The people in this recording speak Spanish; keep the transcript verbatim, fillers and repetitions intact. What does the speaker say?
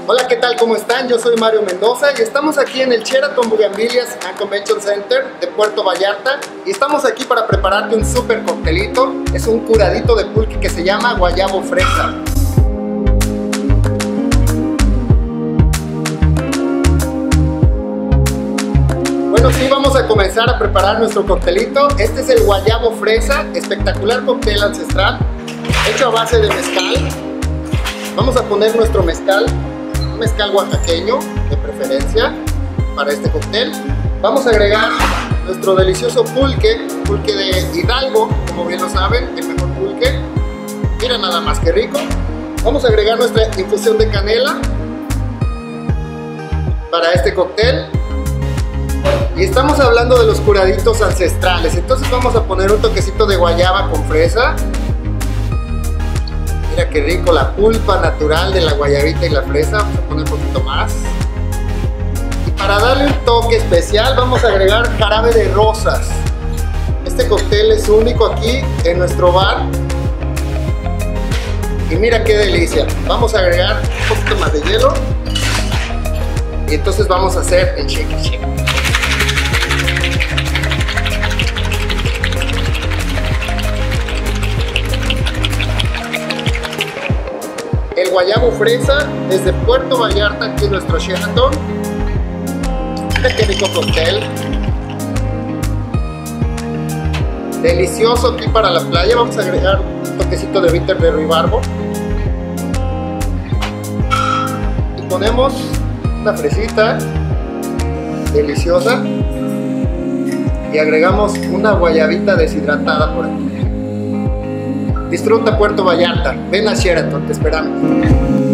Hola, ¿qué tal? ¿Cómo están? Yo soy Mario Mendoza y estamos aquí en el Sheraton Bougainvilleas and Convention Center de Puerto Vallarta y estamos aquí para prepararte un super coctelito. Es un curadito de pulque que se llama guayabo fresa. Bueno, sí, vamos a comenzar a preparar nuestro coctelito. Este es el guayabo fresa, espectacular cóctel ancestral, hecho a base de mezcal. Vamos a poner nuestro mezcal, un mezcal oaxaqueño de preferencia para este cóctel. Vamos a agregar nuestro delicioso pulque, pulque de Hidalgo, como bien lo saben, el mejor pulque. Mira nada más que rico. Vamos a agregar nuestra infusión de canela para este cóctel. Y estamos hablando de los curaditos ancestrales, entonces vamos a poner un toquecito de guayaba con fresa. Mira qué rico, la pulpa natural de la guayabita y la fresa. Vamos a poner un poquito más. Y para darle un toque especial vamos a agregar jarabe de rosas. Este cóctel es único aquí en nuestro bar. Y mira qué delicia. Vamos a agregar un poquito más de hielo. Y entonces vamos a hacer el shake shake. El guayabo fresa desde Puerto Vallarta, aquí en nuestro Sheraton. Mira qué rico cóctel. Delicioso aquí para la playa. Vamos a agregar un toquecito de bitter de ruibarbo. Y ponemos una fresita deliciosa. Y agregamos una guayabita deshidratada por aquí. Disfruta Puerto Vallarta, ven a Sheraton, te esperamos.